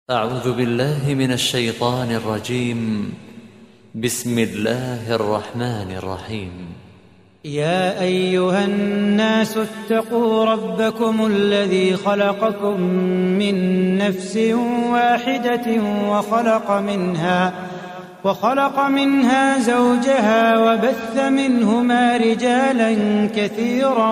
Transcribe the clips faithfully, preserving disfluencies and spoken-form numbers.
أعوذ بالله من الشيطان الرجيم. بسم الله الرحمن الرحيم. يا أيها الناس اتقوا ربكم الذي خلقكم من نفس واحدة وخلق منها وخلق منها زوجها وبث منهما رجالا كثيرا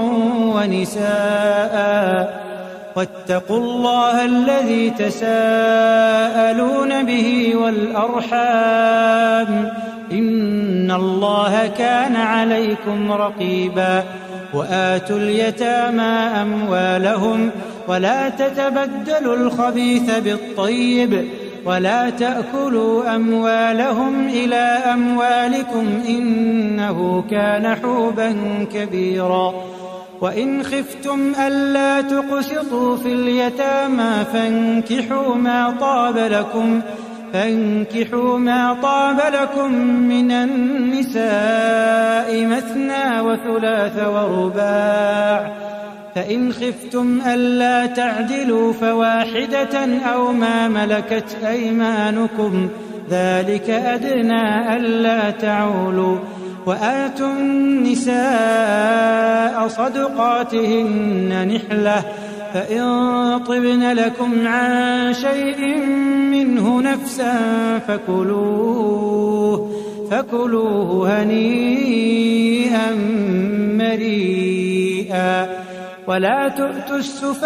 ونساء واتقوا الله الذي تساءلون به والأرحام إن الله كان عليكم رقيبا. وآتوا اليتامى أموالهم ولا تتبدلوا الخبيث بالطيب ولا تأكلوا أموالهم إلى أموالكم إنه كان حوبا كبيرا. وإن خفتم ألا تقسطوا في اليتامى فانكحوا ما طاب لكم فانكحوا ما طاب لكم من النساء مثنى وثلاث ورباع، فإن خفتم ألا تعدلوا فواحدة أو ما ملكت أيمانكم ذلك أدنى ألا تعولوا. وآتوا النساء صدقاتهن نحلة فإن طبن لكم عن شيء منه نفسا فكلوه فكلوه هنيئا مريئا. ولا تؤتوا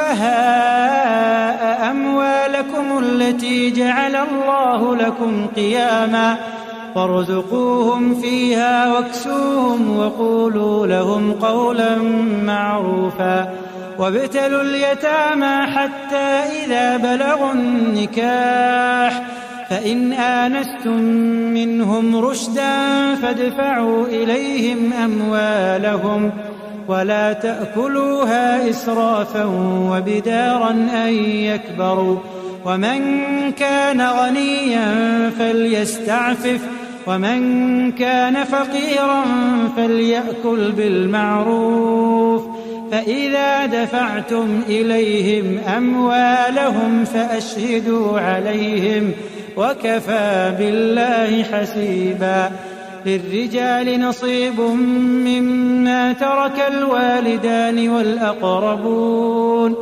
السفهاء أموالكم التي جعل الله لكم قياما وارزقوهم فيها واكسوهم وقولوا لهم قولا معروفا. وابتلوا اليتامى حتى إذا بلغوا النكاح فإن آنستم منهم رشدا فادفعوا إليهم أموالهم ولا تأكلوها إسرافا وبدارا أن يكبروا. ومن كان غنيا فليستعفف ومن كان فقيرا فليأكل بالمعروف. فإذا دفعتم إليهم أموالهم فأشهدوا عليهم وكفى بالله حسيبا. للرجال نصيب مما ترك الوالدان والأقربون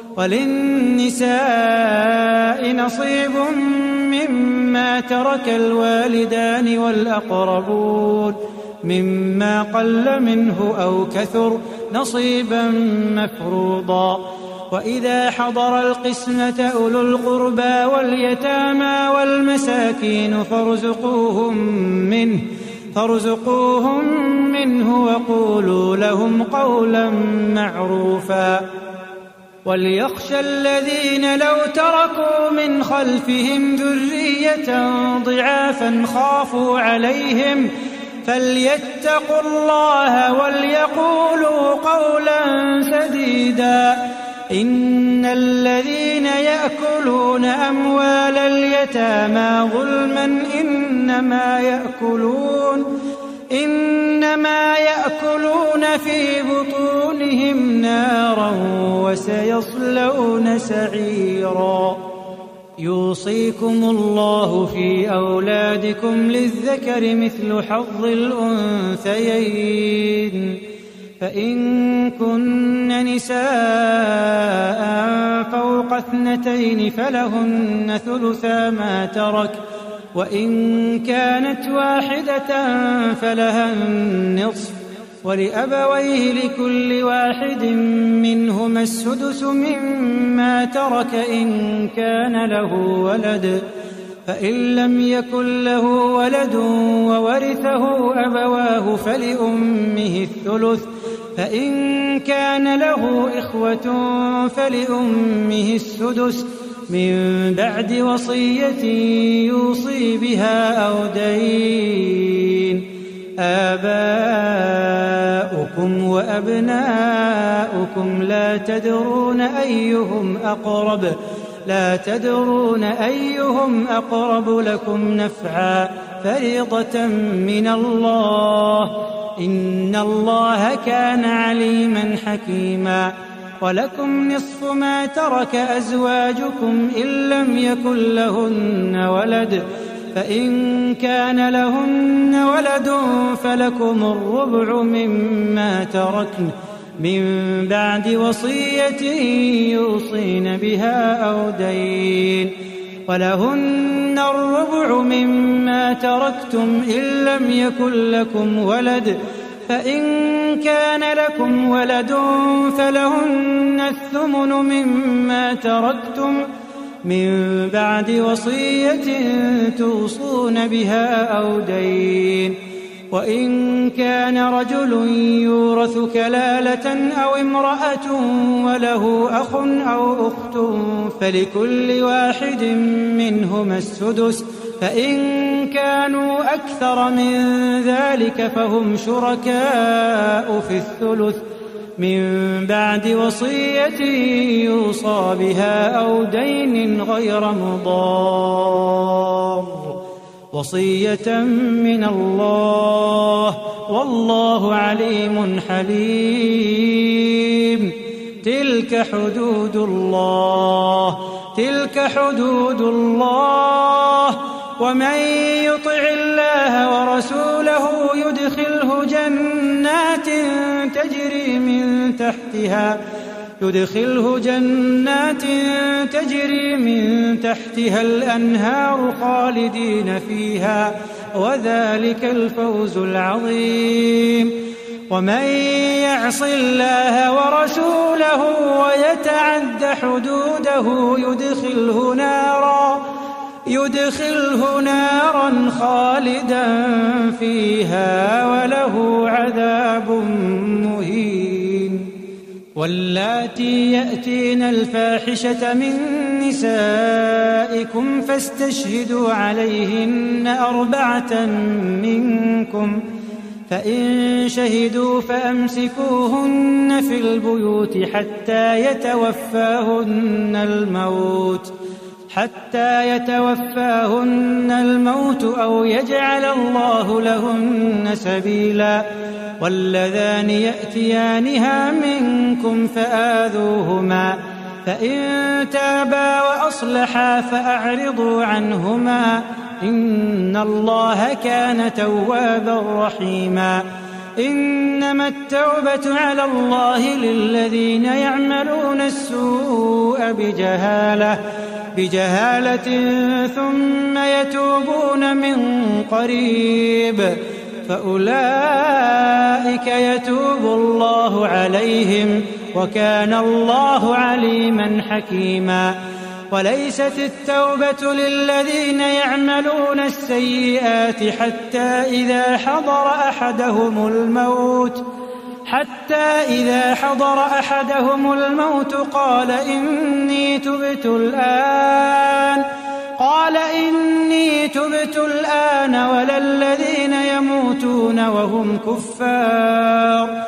وللنساء نصيب مما ترك الوالدان والأقربون مما قل منه أو كثر نصيبا مفروضا. وإذا حضر القسمة أولو القربى واليتامى والمساكين فارزقوهم منه فارزقوهم منه وقولوا لهم قولا معروفا. وليخشى الذين لو تركوا من خلفهم ذرية ضعافا خافوا عليهم فليتقوا الله وليقولوا قولا سديدا. إن الذين يأكلون أموال اليتامى ظلما إنما يأكلون إنما يأكلون في بطونهم نارا وسيصلون سعيرا. يوصيكم الله في أولادكم للذكر مثل حظ الأنثيين فإن كن نساء فوق اثنتين فلهن ثلثا ما ترك وإن كانت واحدة فلها النصف ولأبويه لكل واحد منهما السدس مما ترك إن كان له ولد فإن لم يكن له ولد وورثه أبواه فلأمه الثلث فإن كان له إخوة فلأمه السدس من بعد وصية يوصي بها أو دين. آباؤكم وأبناؤكم لا تدرون أيهم أقرب لا تدرون أيهم أقرب لكم نفعا فريضة من الله إن الله كان عليما حكيما. ولكم نصف ما ترك أزواجكم إن لم يكن لهن ولد، فإن كان لهن ولد فلكم الربع مما تركن من بعد وصية يوصين بها أو دين، ولهن الربع مما تركتم إن لم يكن لكم ولد، فإن كان لكم ولد فلهن الثمن مما تركتم من بعد وصية توصون بها أو دين، وإن كان رجل يورث كلالة أو امرأة وله أخ أو أخت فلكل واحد منهما السدس، فإن كانوا أكثر من ذلك فهم شركاء في الثلث من بعد وصية يوصى بها أو دين غير مضار، وصية من الله والله عليم حليم. تلك حدود الله تلك حدود الله ومن يطع الله ورسوله يدخله جنات تجري من تحتها يدخله جنات تجري من تحتها الأنهار خالدين فيها، وذلك الفوز العظيم. ومن يعص الله ورسوله ويتعد حدوده يدخله نارا يدخله نارا خالدا فيها وله عذاب مهين. واللاتي يأتين الفاحشة من نسائكم فاستشهدوا عليهن أربعة منكم، فإن شهدوا فأمسكوهن في البيوت حتى يتوفاهن الموت حتى يتوفاهن الموت أو يجعل الله لهن سبيلا. واللذان يأتيانها منكم فآذوهما، فإن تابا وأصلحا فأعرضوا عنهما إن الله كان توابا رحيما. إنما التوبة على الله للذين يعملون السوء بجهالة بجهالة ثم يتوبون من قريب فأولئك يتوب الله عليهم وكان الله عليما حكيما. وليست التوبة للذين يعملون السيئات حتى إذا حضر أحدهم الموت حتى إذا حضر أحدهم الموت قال إني تبت الآن قال إني تبت الآن ولا الذين يموتون وهم كفار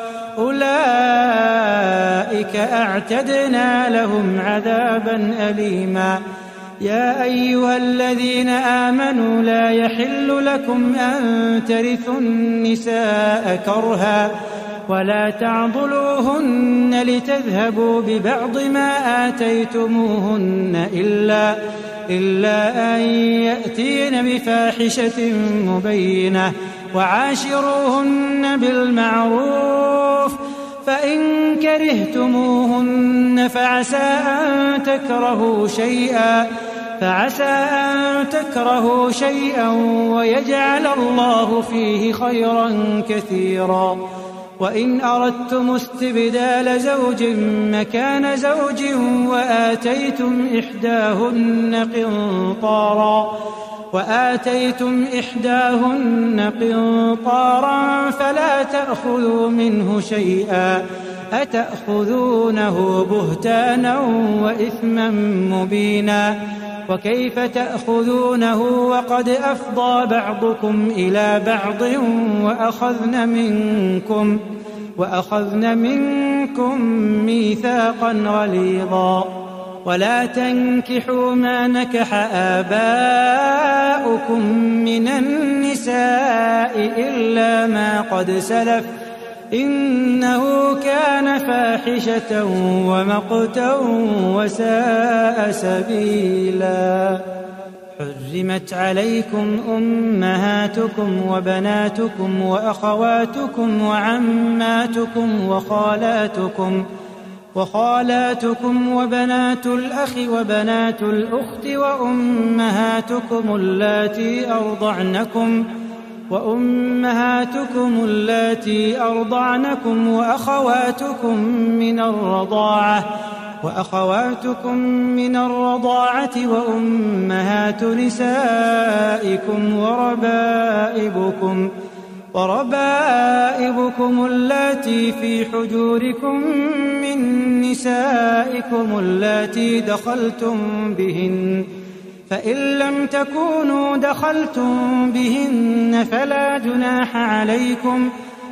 أولئك أعتدنا لهم عذابا أليما. يا أيها الذين آمنوا لا يحل لكم أن ترثوا النساء كرها ولا تعضلوهن لتذهبوا ببعض ما آتيتموهن إلا, إلا أن يأتين بفاحشة مبينة وعاشروهن بالمعروف فإن كرهتموهن فعسى أن تكرهوا شيئا فعسى أن تكرهوا شيئا ويجعل الله فيه خيرا كثيرا. وإن أردتم استبدال زوج مكان زوج وآتيتم إحداهن قنطارا وآتيتم إحداهن قنطارا فلا تأخذوا منه شيئا أتأخذونه بهتانا وإثما مبينا. وكيف تأخذونه وقد أفضى بعضكم إلى بعض وأخذن منكم وأخذن منكم ميثاقا غليظا. ولا تنكحوا ما نكح آباؤكم من النساء إلا ما قد سلف إنه كان فاحشة ومقتا وساء سبيلا. حرمت عليكم أمهاتكم وبناتكم وأخواتكم وعماتكم وخالاتكم وخالاتكم وبنات الأخ وبنات الأخت وأمهاتكم اللاتي أرضعنكم وأمهاتكم اللاتي أرضعنكم وأخواتكم من الرضاعة وأخواتكم من الرضاعة وأمهات نسائكم وربائبكم وربائبكم اللاتي في حجوركم من نسائكم اللاتي دخلتم بهن، فإن لم تكونوا دخلتم بهن فلا جناح عليكم،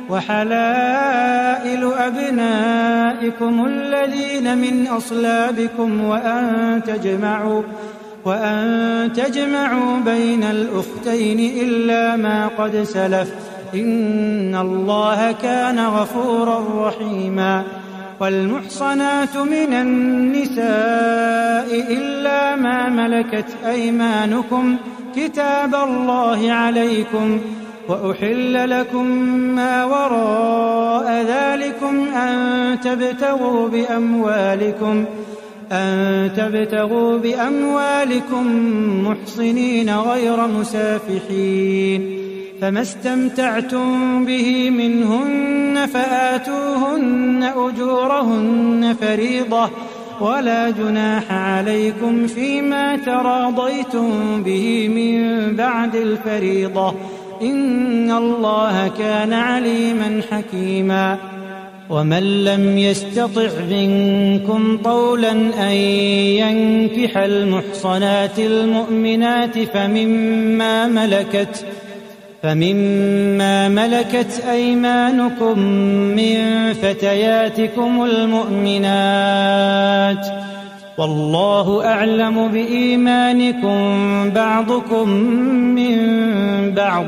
وحلائل أبنائكم الذين من أصلابكم وأن تجمعوا وأن تجمعوا بين الأختين إلا ما قد سلف، إن الله كان غفورا رحيما. والمحصنات من النساء إلا ما ملكت أيمانكم كتاب الله عليكم، وأحل لكم ما وراء ذلكم أن تبتغوا بأموالكم أن تبتغوا بأموالكم محصنين غير مسافحين، فما استمتعتم به منهن فآتوهن أجورهن فريضة، ولا جناح عليكم فيما تراضيتم به من بعد الفريضة، إن الله كان عليما حكيما. ومن لم يستطع منكم طولا أن ينكح المحصنات المؤمنات فمما ملكت فمما ملكت أيمانكم من فتياتكم المؤمنات، والله أعلم بإيمانكم بعضكم من بعض،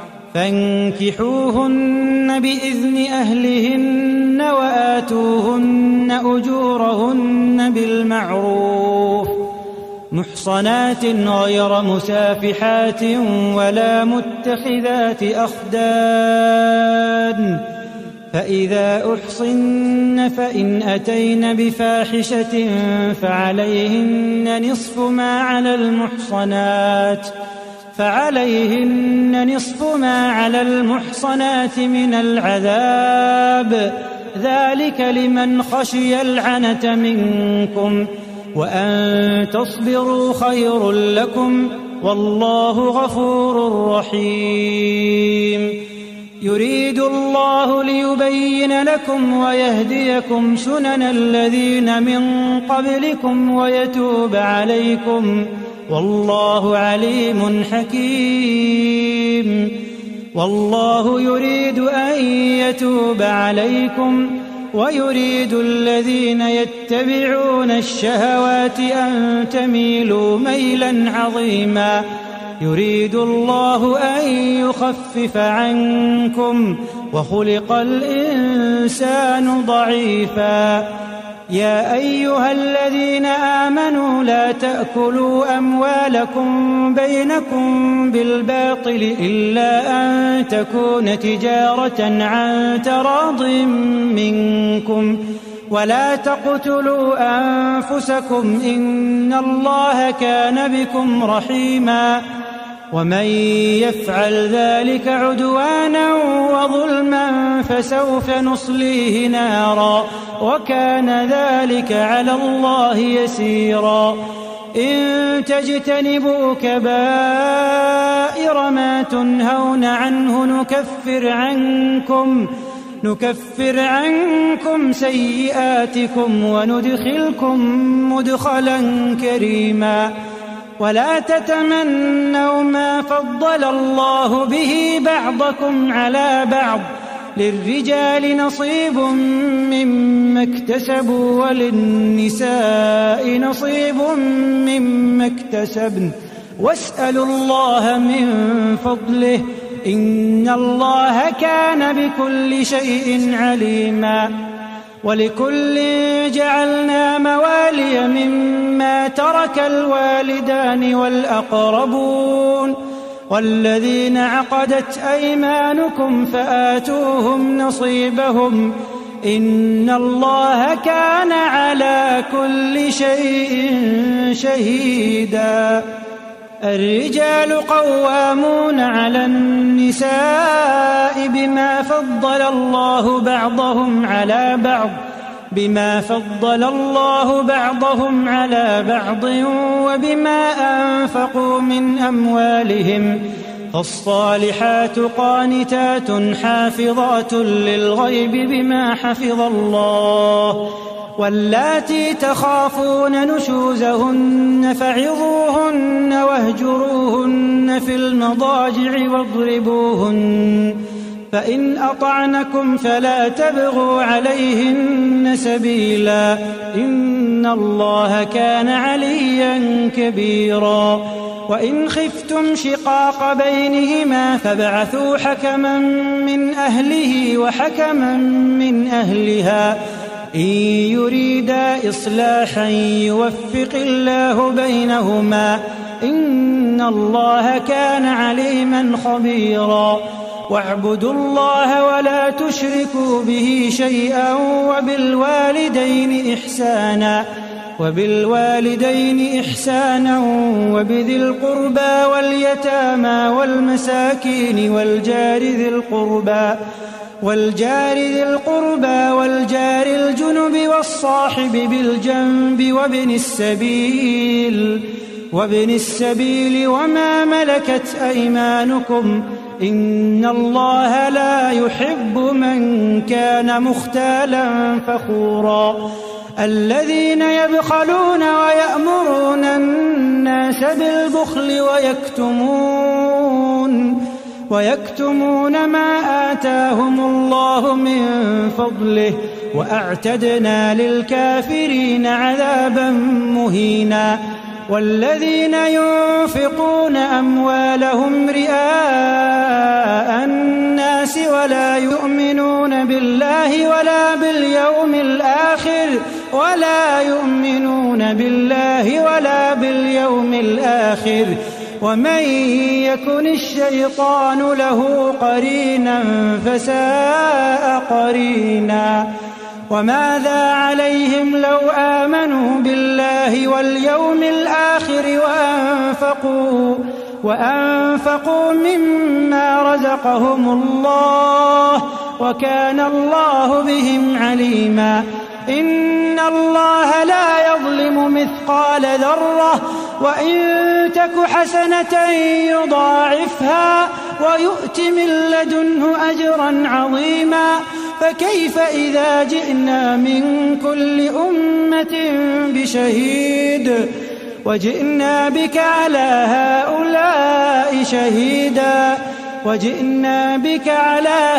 فانكحوهن بإذن أهلهن وآتوهن أجورهن بالمعروف محصنات غير مسافحات ولا متخذات أخدان، فإذا أحصن فإن أتين بفاحشة فعليهن نصف ما على المحصنات فعليهن نصف ما على المحصنات من العذاب، ذلك لمن خشي العنة منكم، وأن تصبروا خير لكم، والله غفور رحيم. يريد الله ليبين لكم ويهديكم سنن الذين من قبلكم ويتوب عليكم، والله عليم حكيم. والله يريد أن يتوب عليكم ويريد الذين يتبعون الشهوات أن تميلوا ميلا عظيما. يريد الله أن يخفف عنكم وخلق الإنسان ضعيفا. يا أيها الذين آمنوا لا تأكلوا أموالكم بينكم بالباطل إلا أن تكون تجارة عن تراض منكم، ولا تقتلوا أنفسكم إن الله كان بكم رحيما. ومن يفعل ذلك عدوانا وظلما فسوف نصليه نارا، وكان ذلك على الله يسيرا. إن تجتنبوا كبائر ما تنهون عنه نكفر عنكم نكفر عنكم سيئاتكم وندخلكم مدخلا كريما. ولا تتمنوا ما فضل الله به بعضكم على بعض، للرجال نصيب مما اكتسبوا وللنساء نصيب مما اكتسبن، واسألوا الله من فضله إن الله كان بكل شيء عليما. ولكل جعلنا موالي مما ترك الوالدان والأقربون والذين عقدت أيمانكم فآتوهم نصيبهم إن الله كان على كل شيء شهيدا. الرجال قوامون على النساء بما فضل الله بعضهم على بعض بما فضل الله بعضهم على بعض وبما أنفقوا من أموالهم فالصالحات قانتات حافظات للغيب بما حفظ الله واللاتي تخافون نشوزهن فعظوهن واهجروهن في المضاجع واضربوهن فإن أطعنكم فلا تبغوا عليهن سبيلا إن الله كان عليا كبيرا. وإن خفتم شقاق بينهما فابعثوا حكما من أهله وحكما من أهلها إن يريدا إصلاحا يوفق الله بينهما إن الله كان عليما خبيرا. واعبدوا الله ولا تشركوا به شيئا وبالوالدين إحسانا وبالوالدين إحسانا وبذي القربى واليتامى والمساكين والجار ذي القربى والجار ذي القربى والجار الجنب والصاحب بالجنب وابن السبيل وابن السبيل وما ملكت أيمانكم إن الله لا يحب من كان مختالا فخورا. الذين يبخلون ويأمرون الناس بالبخل ويكتمون ويكتمون ما آتاهم الله من فضله وأعتدنا للكافرين عذابا مهينا. والذين ينفقون أموالهم رئاء الناس ولا يؤمنون بالله ولا باليوم الآخر ولا يؤمنون بالله ولا باليوم الآخر ومن يكن الشيطان له قرينا فساء قرينا. وماذا عليهم لو آمنوا بالله واليوم الآخر وأنفقوا وأنفقوا مما رزقهم الله وكان الله بهم عليما. إن الله لا يظلم مثقال ذرة وإن تك حسنة يضاعفها ويؤت من لدنه أجرا عظيما. فكيف إذا جئنا من كل أمة بشهيد وجئنا بك على هؤلاء شهيدا وجئنا بك على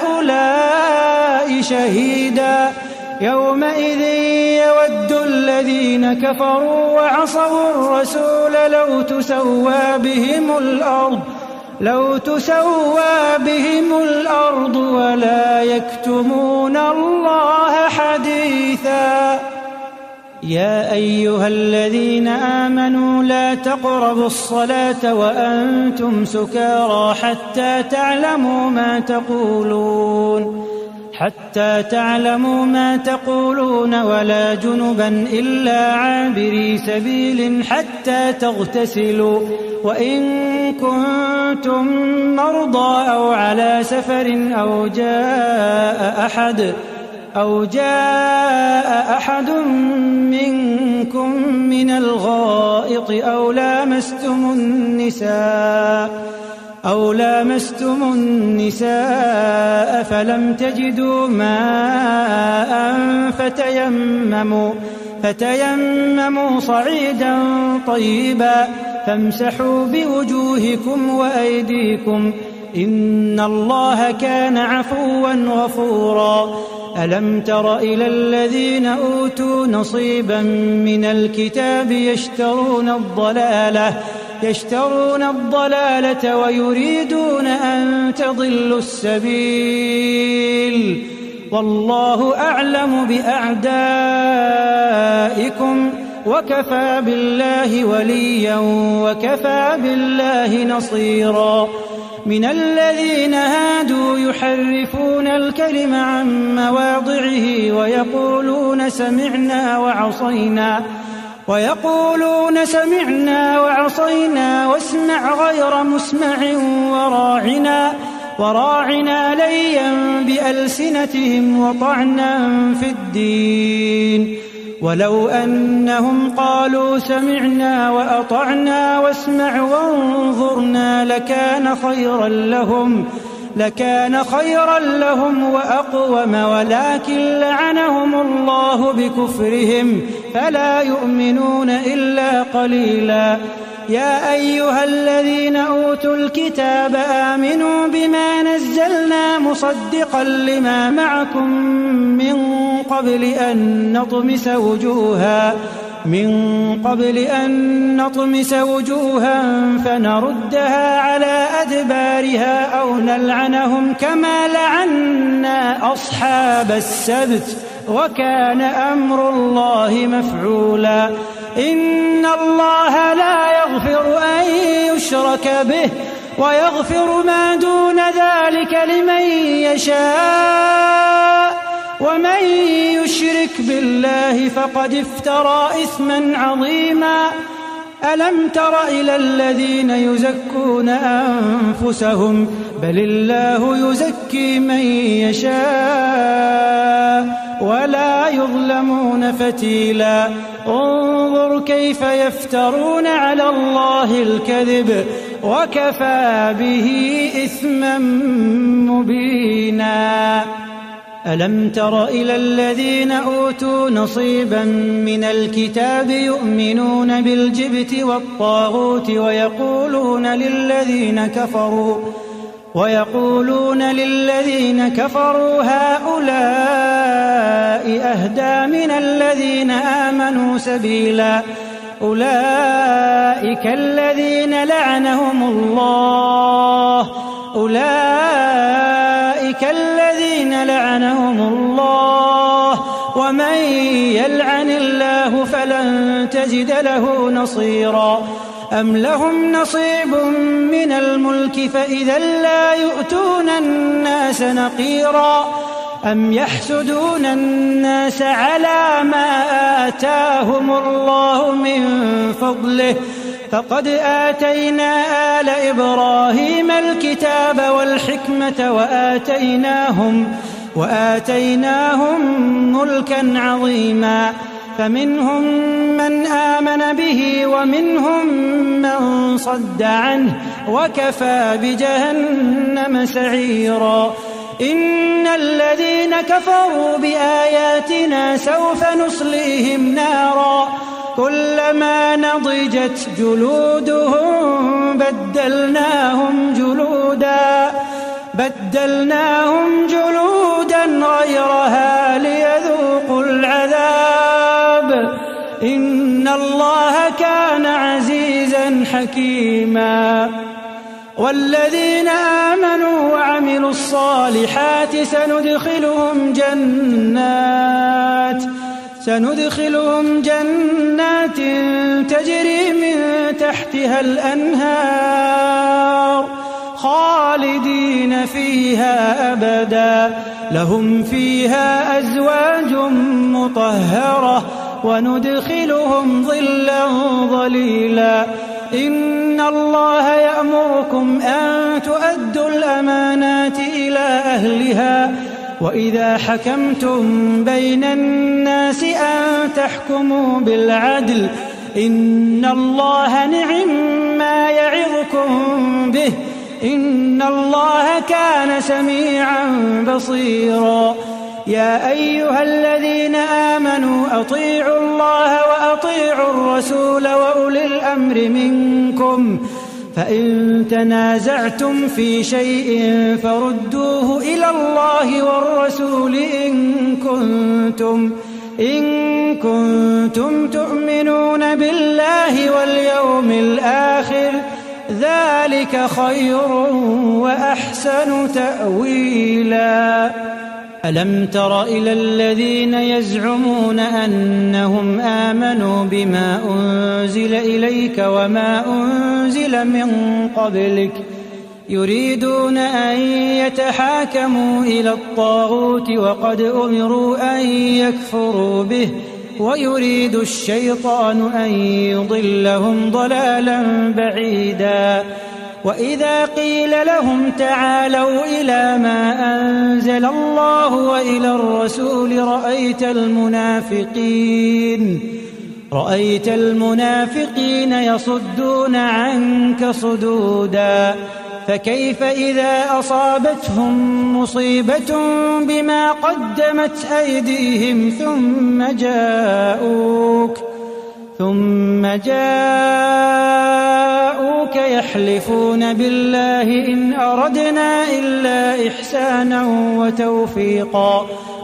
هؤلاء شهيدا يومئذ يود الذين كفروا وعصوا الرسول لو تسوى بهم الأرض لو تسوى بهم الأرض ولا يكتمون الله حديثا. يا أيها الذين آمنوا لا تقربوا الصلاة وأنتم سكارى حتى تعلموا ما تقولون حتى تعلموا ما تقولون ولا جنبا إلا عابري سبيل حتى تغتسلوا وإن كنتم مرضى أو على سفر أو جاء أحد أو جاء أحد منكم من الغائط أو لامستم النساء أو لامستم النساء فلم تجدوا ماء فتيمموا فتيمموا صعيدا طيبا فامسحوا بوجوهكم وأيديكم إن الله كان عفوا غفورا. ألم تر إلى الذين أوتوا نصيبا من الكتاب يشترون الضلالة يشترون الضلالة ويريدون أن تضلوا السبيل والله أعلم بأعدائكم وكفى بالله وليا وكفى بالله نصيرا من الذين هادوا يحرفون الكلم عن مواضعه ويقولون سمعنا وعصينا ويقولون سمعنا وعصينا واسمع غير مسمع وراعنا وراعنا ليا بألسنتهم وطعنا في الدين ولو أنهم قالوا سمعنا وأطعنا واسمع وانظرنا لكان خيرا لهم لكان خيرا لهم وأقوم ولكن لعنهم الله بكفرهم فلا يؤمنون إلا قليلا يا أيها الذين أوتوا الكتاب آمنوا بما نزلنا مصدقا لما معكم من قبل أن نطمس وجوها من قبل أن نطمس وجوها فنردها على أدبارها أو نلعنهم كما لعنا أصحاب السبت وكان أمر الله مفعولا إن الله لا يغفر أن يشرك به ويغفر ما دون ذلك لمن يشاء ومن يشرك بالله فقد افترى إثما عظيما ألم تر إلى الذين يزكون أنفسهم بل الله يزكي من يشاء ولا يظلمون فتيلا انظر كيف يفترون على الله الكذب وكفى به إثما مبينا ألم تر إلى الذين أوتوا نصيبا من الكتاب يؤمنون بالجبت والطاغوت ويقولون للذين كفروا ويقولون للذين كفروا هؤلاء أهدى من الذين آمنوا سبيلا أولئك الذين لعنهم الله أولئك الذين لعنهم الله ومن يلعن الله فلن تجد له نصيرا أم لهم نصيب من الملك فإذا لا يؤتون الناس نقيرا أم يحسدون الناس على ما آتاهم الله من فضله فقد آتينا آل إبراهيم الكتاب والحكمة وآتيناهم وآتيناهم ملكا عظيما فمنهم من آمن به ومنهم من صد عنه وكفى بجهنم سعيرا إن الذين كفروا بآياتنا سوف نصليهم نارا كلما نضجت جلودهم بدلناهم جلودا بدلناهم جلودا غيرها ليذوقوا العذاب إن الله كان عزيزا حكيما والذين آمنوا وعملوا الصالحات سندخلهم جنات سندخلهم جنات تجري من تحتها الأنهار خالدين فيها أبدا لهم فيها أزواج مطهرة وندخلهم ظلا ظليلا إن الله يأمركم أن تؤدوا الأمانات إلى أهلها وإذا حكمتم بين الناس أن تحكموا بالعدل إن الله نعم ما يعظكم به إن الله كان سميعا بصيرا يا أيها الذين آمنوا أطيعوا الله وأطيعوا الرسول وأولي الأمر منكم فإن تنازعتم في شيء فردوه إلى الله والرسول إن كنتم إن كنتم تؤمنون بالله واليوم الآخر ذلك خير وأحسن تأويلا. ألم تر إلى الذين يزعمون أنهم آمنوا بما أنزل إليك وما أنزل من قبلك يريدون أن يتحاكموا إلى الطاغوت وقد أمروا أن يكفروا به ويريد الشيطان أن يضلهم ضلالا بعيدا. وإذا قيل لهم تعالوا إلى ما أنزل الله وإلى الرسول رأيت المنافقين رأيت المنافقين يصدون عنك صدودا. فكيف إذا أصابتهم مصيبة بما قدمت أيديهم ثم جاءوك ثم جاءوك يحلفون بالله إن أردنا إلا إحسانا وتوفيقا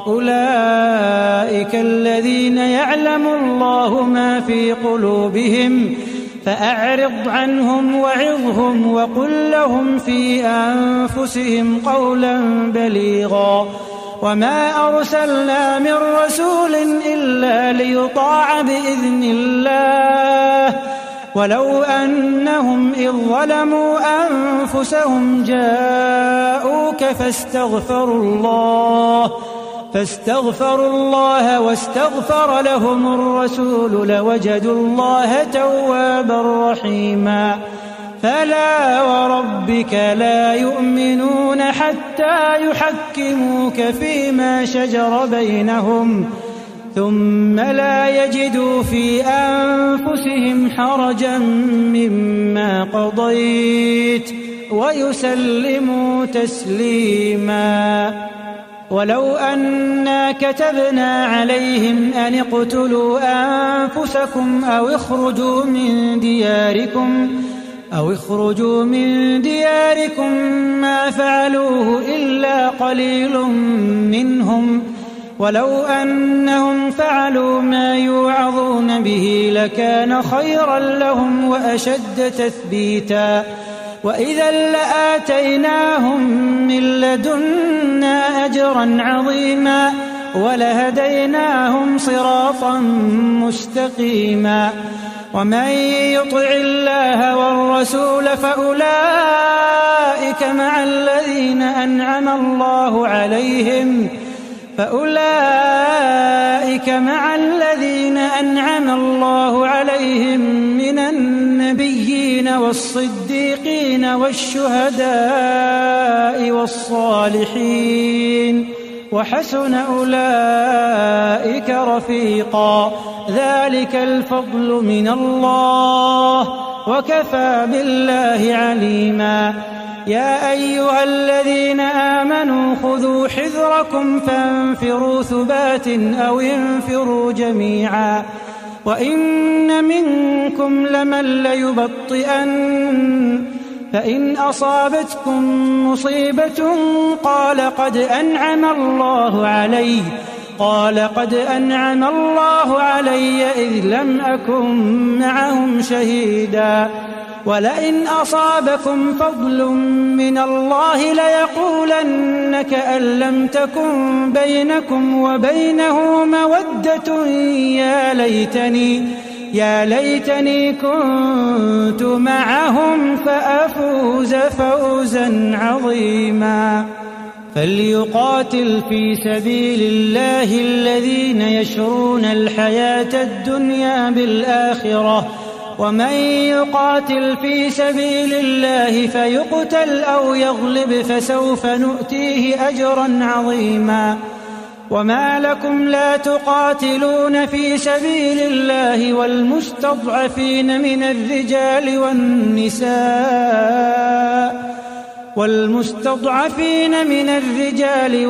أولئك الذين يعلم الله ما في قلوبهم فأعرض عنهم وعظهم وقل لهم في أنفسهم قولا بليغا. وما أرسلنا من رسول إلا ليطاع بإذن الله ولو أنهم إذ ظلموا أنفسهم جاءوك فاستغفروا الله فاستغفروا الله واستغفر لهم الرسول لوجدوا الله توابا رحيما. فلا وربك لا يؤمنون حتى يحكموك فيما شجر بينهم ثم لا يجدوا في أنفسهم حرجا مما قضيت ويسلموا تسليما. ولو أنا كتبنا عليهم أن اقتلوا أنفسكم أو اخرجوا من دياركم أو اخرجوا من دياركم ما فعلوه إلا قليل منهم ولو أنهم فعلوا ما يوعظون به لكان خيرا لهم وأشد تثبيتا. وإذا لآتيناهم من لدنا أجرا عظيما ولهديناهم صراطا مستقيما. ومن يطع الله والرسول فأولئك مع الذين أنعم الله عليهم فأولئك مع الذين أنعم الله عليهم من النبيين والصديقين والشهداء والصالحين وحسن أولئك رفيقا. ذلك الفضل من الله وكفى بالله عليما. يا أيها الذين آمنوا خذوا حذركم فانفروا ثبات أو انفروا جميعا وإن منكم لمن ليبطئن فإن أصابتكم مصيبة قال قد أنعم الله علي قال قد أنعم الله علي إذ لم أكن معهم شهيدا ولئن أصابكم فضل من الله ليقولن كأن لم تكن بينكم وبينه مودة يا ليتني يا ليتني كنت معهم فأفوز فوزا عظيما. فليقاتل في سبيل الله الذين يشرون الحياة الدنيا بالآخرة ومن يقاتل في سبيل الله فيقتل أو يغلب فسوف نؤتيه أجرا عظيما. وما لكم لا تقاتلون في سبيل الله والمستضعفين من الرجال والنساء والمستضعفين من الرجال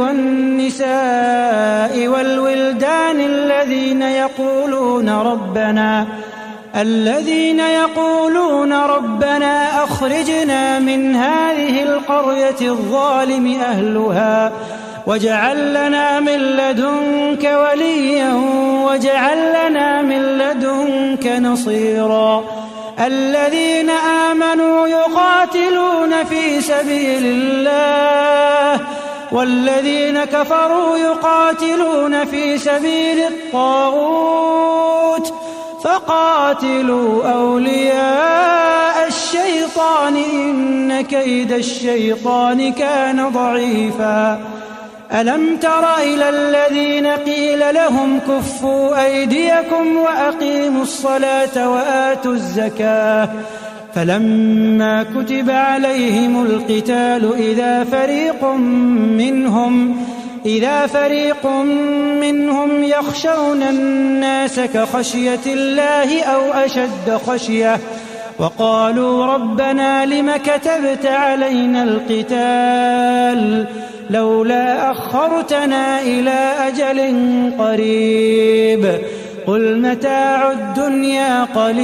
والنساء والولدان الذين يقولون ربنا الذين يقولون ربنا أخرجنا من هذه القرية الظالم أهلها واجعل لنا من لدنك وليا واجعل لنا من لدنك نصيرا الذين آمنوا يقاتلون في سبيل الله والذين كفروا يقاتلون في سبيل الطاغوت فقاتلوا أولياء الشيطان إن كيد الشيطان كان ضعيفا ألم تر إلى الذين قيل لهم كفوا أيديكم وأقيموا الصلاة وآتوا الزكاة فلما كتب عليهم القتال إذا فريق منهم إذا فريق منهم يخشون الناس كخشية الله أو أشد خشية وقالوا ربنا لم كتبت علينا القتال لولا أخرتنا إلى أجل قريب قل متاع الدنيا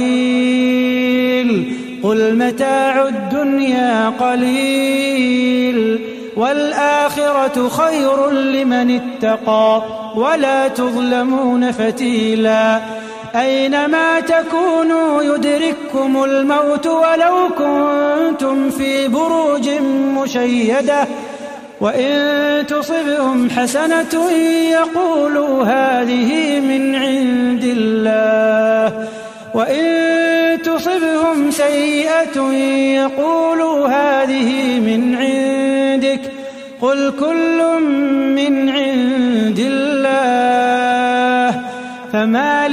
قليل قل متاع الدنيا قليل والآخرة خير لمن اتقى ولا تظلمون فتيلا أينما تكونوا يدرككم الموت ولو كنتم في بروج مشيدة وإن تصبهم حسنة يقولوا هذه من عند الله وإن تصبهم سيئة يقولوا هذه من عندك قل كل من عند الله فما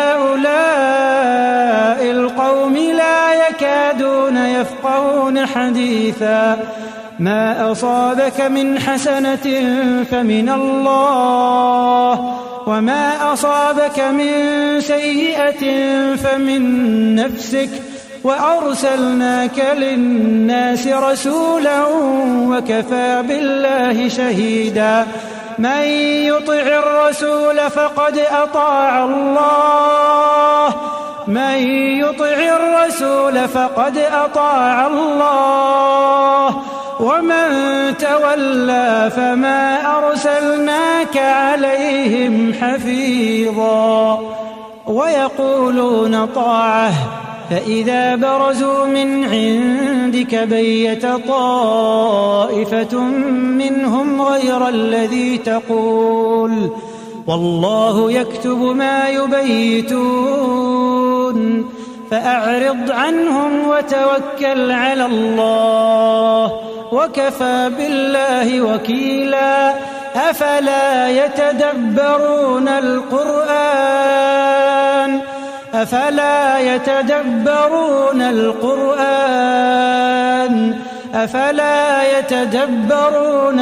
لهؤلاء القوم لا يكادون يفقهون حديثا ما أصابك من حسنة فمن الله وما أصابك من سيئة فمن نفسك وأرسلناك للناس رسولا وكفى بالله شهيدا من يطع الرسول فقد أطاع الله من يطع الرسول فقد أطاع الله ومن تولى فما أرسلناك عليهم حفيظا ويقولون طاعة فإذا برزوا من عندك بيت طائفة منهم غير الذي تقول والله يكتب ما يبيتون فأعرض عنهم وتوكل على الله وكفى بالله وكيلا أفلا يتدبرون القرآن أفلا يتدبرون القرآن أفلا يتدبرون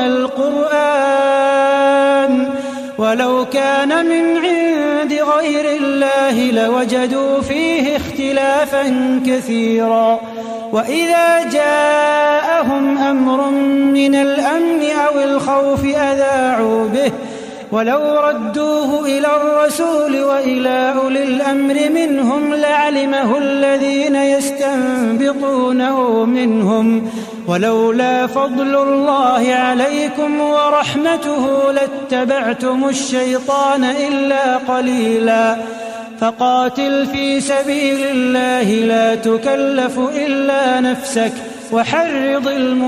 القرآن ولو كان من عند غير الله لوجدوا فيه اختلافا كثيرا وإذا جاءهم أمر من الأمن أو الخوف أذاعوا به ولو ردوه إلى الرسول وإلى أولي الأمر منهم لعلمه الذين يستنبطونه منهم ولولا فضل الله عليكم ورحمته لاتبعتم الشيطان إلا قليلا فقاتل في سبيل الله لا تكلف إلا نفسك وحرض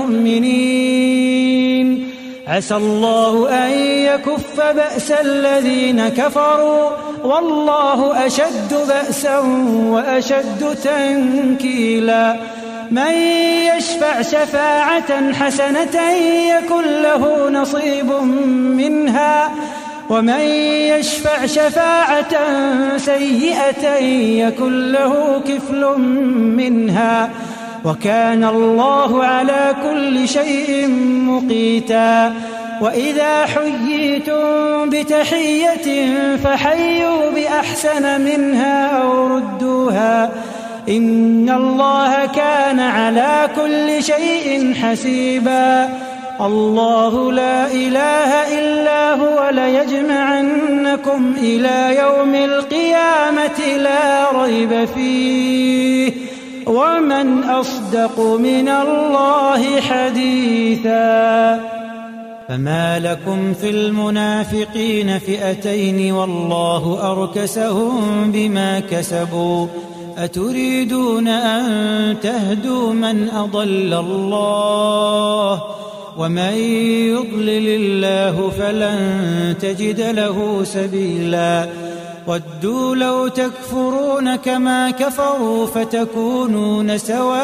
المؤمنين عسى الله أن يكف بأس الذين كفروا والله أشد بأسا وأشد تنكيلا من يشفع شفاعة حسنة يكن له نصيب منها ومن يشفع شفاعة سيئة يكن له كفل منها وكان الله على كل شيء مقيتا وإذا حييتم بتحية فحيوا بأحسن منها أو ردوها إن الله كان على كل شيء حسيبا الله لا إله إلا هو ليجمعنكم إلى يوم القيامة لا ريب فيه ومن أصدق من الله حديثا. فما لكم في المنافقين فئتين والله أركسهم بما كسبوا أتريدون أن تهدوا من أضل الله ومن يضلل الله فلن تجد له سبيلا. ودوا لو تكفرون كما كفروا فتكونون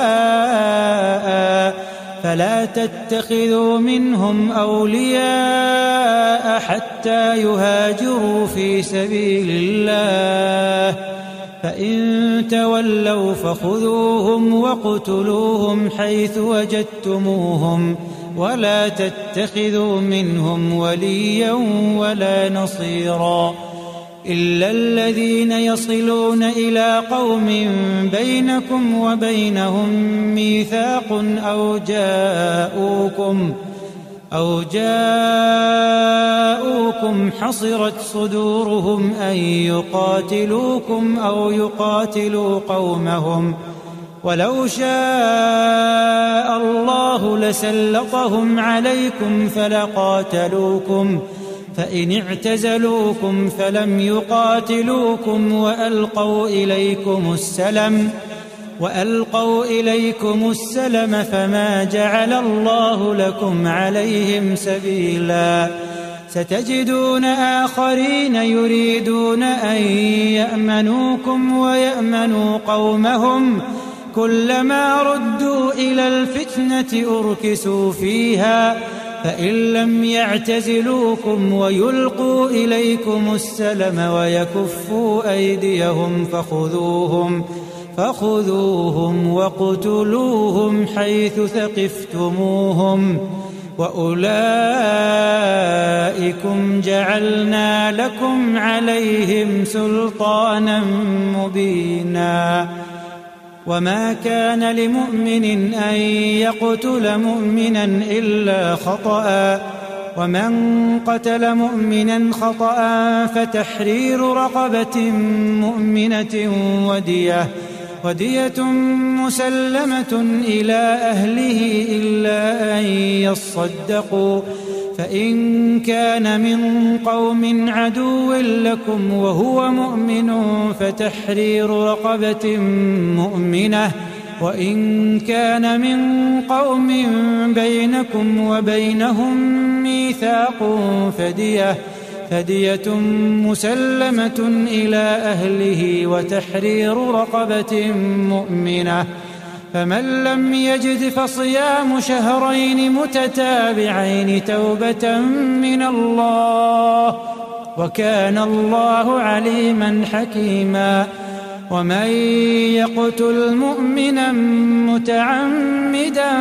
سواء فلا تتخذوا منهم أولياء حتى يهاجروا في سبيل الله فإن تولوا فخذوهم واقتلوهم حيث وجدتموهم ولا تتخذوا منهم وليا ولا نصيرا إلا الذين يصلون إلى قوم بينكم وبينهم ميثاق أو جاءوكم أو جاءوكم حصرت صدورهم أن يقاتلوكم أو يقاتلوا قومهم ولو شاء الله لسلطهم عليكم فلقاتلوكم فإن اعتزلوكم فلم يقاتلوكم وألقوا إليكم السلم وألقوا إليكم السلم فما جعل الله لكم عليهم سبيلا. ستجدون آخرين يريدون أن يأمنوكم ويأمنوا قومهم كلما ردوا إلى الفتنة أركسوا فيها فإن لم يعتزلوكم ويلقوا إليكم السلم ويكفوا أيديهم فخذوهم فخذوهم وَاقْتُلُوهُمْ حيث ثقفتموهم وأولئكم جعلنا لكم عليهم سلطانا مبينا. وما كان لمؤمن أن يقتل مؤمنا إلا خطأ ومن قتل مؤمنا خطأ فتحرير رقبة مؤمنة ودية ودية مسلمة إلى أهله إلا أن يصدقوا فإن كان من قوم عدو لكم وهو مؤمن فتحرير رقبة مؤمنة وإن كان من قوم بينكم وبينهم ميثاق فدية فدية مسلمة إلى أهله وتحرير رقبة مؤمنة فمن لم يجد فصيام شهرين متتابعين توبة من الله وكان الله عليما حكيما. ومن يقتل مؤمنا متعمدا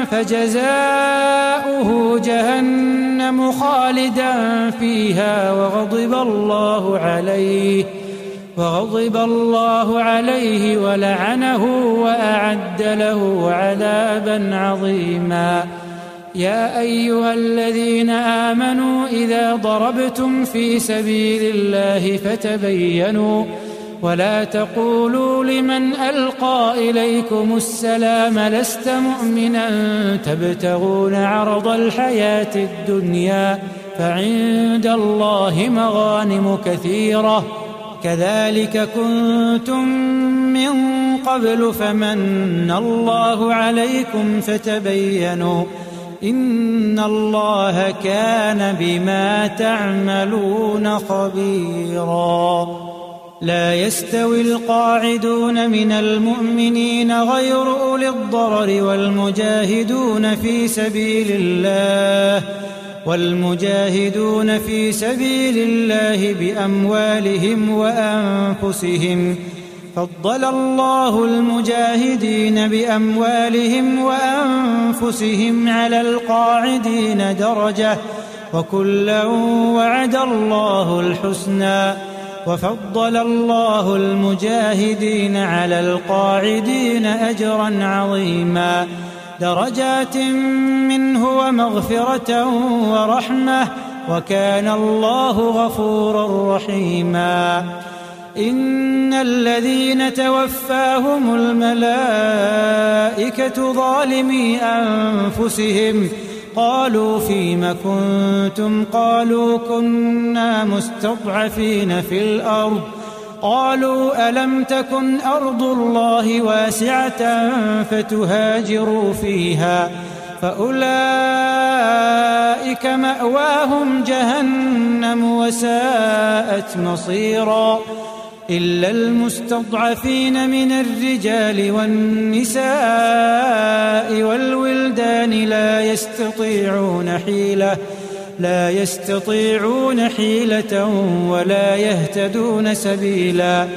فجزاؤه جهنم خالدا فيها وغضب الله عليه وغضب الله عليه ولعنه وأعد له عذابا عظيما. يا أيها الذين آمنوا إذا ضربتم في سبيل الله فتبينوا ولا تقولوا لمن ألقى إليكم السلام لست مؤمنا تبتغون عرض الحياة الدنيا فعند الله مغانم كثيرة كذلك كنتم من قبل فمن الله عليكم فتبينوا إن الله كان بما تعملون خبيرا. لا يستوي القاعدون من المؤمنين غير أولي الضرر والمجاهدون في سبيل الله والمجاهدون في سبيل الله بأموالهم وأنفسهم فضل الله المجاهدين بأموالهم وأنفسهم على القاعدين درجة وكلا وعد الله الحسنى وفضل الله المجاهدين على القاعدين أجرا عظيما. درجات منه ومغفرة ورحمة وكان الله غفورا رحيما إن الذين توفاهم الملائكة ظالمي أنفسهم قالوا فيم كنتم قالوا كنا مستضعفين في الأرض قالوا ألم تكن أرض الله واسعة فتهاجروا فيها فأولئك مأواهم جهنم وساءت مصيرا إلا المستضعفين من الرجال والنساء والولدان لا يستطيعون حيلة لا يستطيعون حيلة ولا يهتدون سبيلا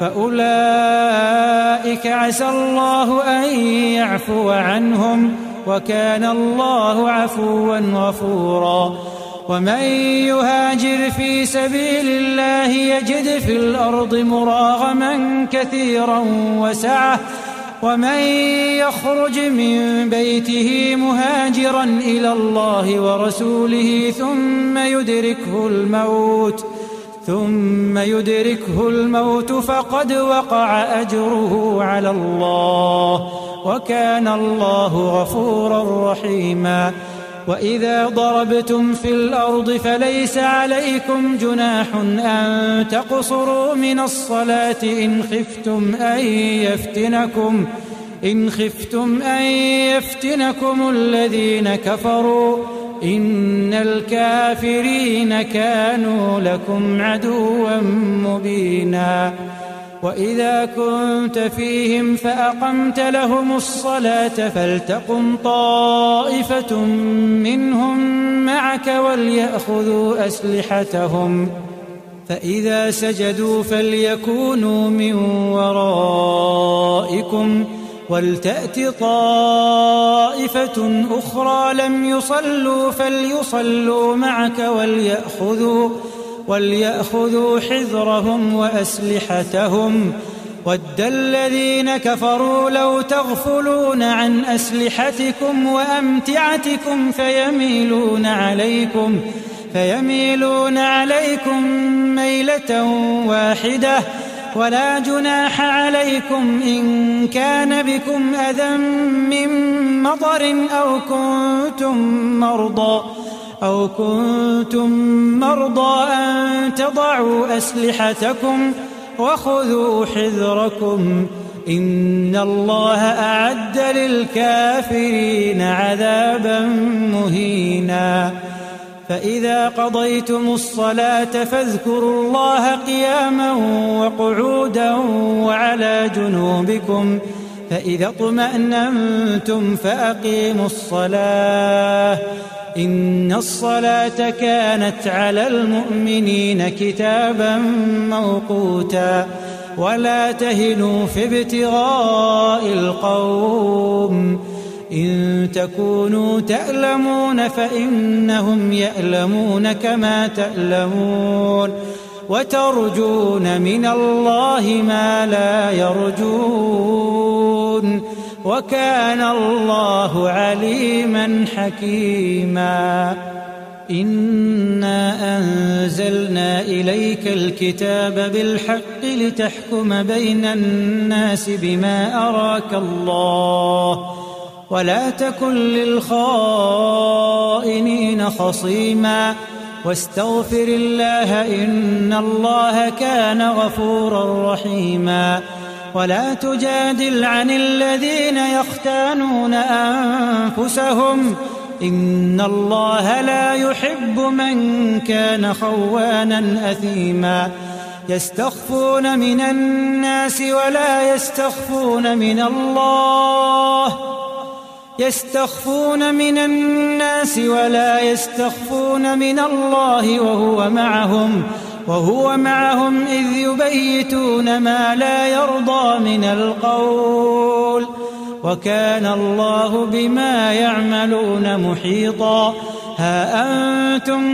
فأولئك عسى الله أن يعفو عنهم وكان الله عفوا غفورا ومن يهاجر في سبيل الله يجد في الأرض مراغما كثيرا وسعة ومن يخرج من بيته مهاجرا إلى الله ورسوله ثم يدركه الموت ثم يدركه الموت فقد وقع أجره على الله وكان الله غفورا رحيما وإذا ضربتم في الأرض فليس عليكم جناح أن تقصروا من الصلاة إن خفتم أن يفتنكم إن خفتم أن يفتنكم الذين كفروا إن الكافرين كانوا لكم عدوا مبينا وإذا كنت فيهم فأقمت لهم الصلاة فلتقم طائفة منهم معك وليأخذوا أسلحتهم فإذا سجدوا فليكونوا من ورائكم ولتأت طائفة أخرى لم يصلوا فليصلوا معك وليأخذوا وليأخذوا حذرهم وأسلحتهم ود الذين كفروا لو تغفلون عن أسلحتكم وأمتعتكم فيميلون عليكم فيميلون عليكم ميلة واحدة ولا جناح عليكم إن كان بكم أذى من مطر أو كنتم مرضى أو كنتم مرضى أن تضعوا أسلحتكم وخذوا حذركم إن الله أعد للكافرين عذابا مهينا فإذا قضيتم الصلاة فاذكروا الله قياما وقعودا وعلى جنوبكم فإذا اطمأننتم فأقيموا الصلاة إن الصلاة كانت على المؤمنين كتابا موقوتا ولا تهنوا في ابتغاء القوم إن تكونوا تألمون فإنهم يألمون كما تألمون وترجون من الله ما لا يرجون وكان الله عليما حكيما إنا أنزلنا إليك الكتاب بالحق لتحكم بين الناس بما أراك الله ولا تكن للخائنين خصيما واستغفر الله إن الله كان غفورا رحيما ولا تجادل عن الذين يختانون أنفسهم إن الله لا يحب من كان خوانا أثيما يستخفون من الناس ولا يستخفون من الله يستخفون من الناس ولا يستخفون من الله وهو معهم وهو معهم إذ يبيتون ما لا يرضى من القول وكان الله بما يعملون محيطا ها أنتم